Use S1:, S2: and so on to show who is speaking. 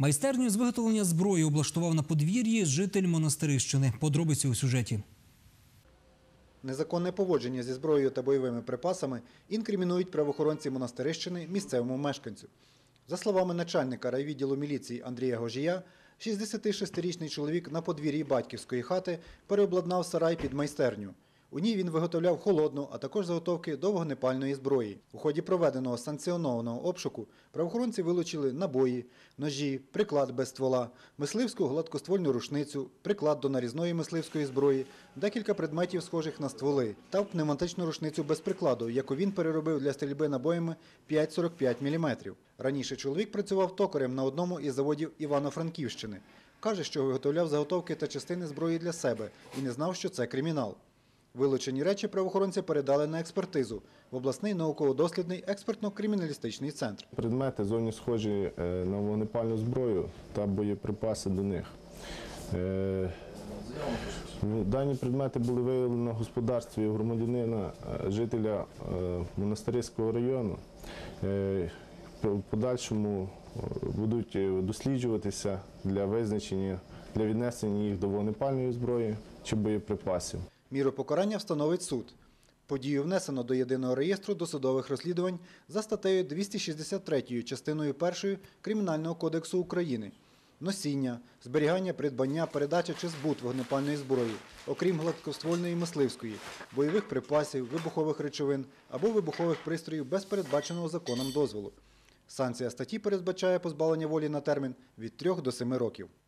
S1: Майстерню з виготовлення зброї облаштував на подвір'ї житель Монастирищини. Подробиці у сюжеті.
S2: Незаконне поводження зі зброєю та бойовими припасами інкримінують правоохоронці Монастирищини місцевому мешканцю. За словами начальника райвідділу міліції Андрія Гожія, 66-річний чоловік на подвір'ї батьківської хати переобладнав сарай під майстерню. У ній він виготовляв холодну, а також заготовки до вогнепальної зброї. У ході проведеного санкціонованого обшуку правоохоронці вилучили набої, ножі, приклад без ствола, мисливську гладкоствольну рушницю, приклад до нарізної мисливської зброї, декілька предметів, схожих на стволи, та пневматичну рушницю без прикладу, яку він переробив для стрільби набоями 5,45 мм. Раніше чоловік працював токарем на одному із заводів Івано-Франківщини. Каже, що виготовляв заготовки та частини зброї для себе і не знав, що це кримінал. Вилучені речі правоохоронці передали на експертизу в обласний науково-дослідний експертно-криміналістичний центр.
S3: Предмети зовні схожі на вогнепальну зброю та боєприпаси до них. Дані предмети були виявлені на господарстві громадянина, жителя Монастирського району. В подальшому будуть досліджуватися для визначення, для віднесення їх до вогнепальної зброї чи боєприпасів.
S2: Міру покарання встановить суд. Подію внесено до Єдиного реєстру досудових розслідувань за статтею 263 частиною 1 Кримінального кодексу України. Носіння, зберігання, придбання, передача чи збут вогнепальної зброї, окрім гладкоствольної мисливської, бойових припасів, вибухових речовин або вибухових пристроїв без передбаченого законом дозволу. Санкція статті передбачає позбавлення волі на термін від 3 до 7 років.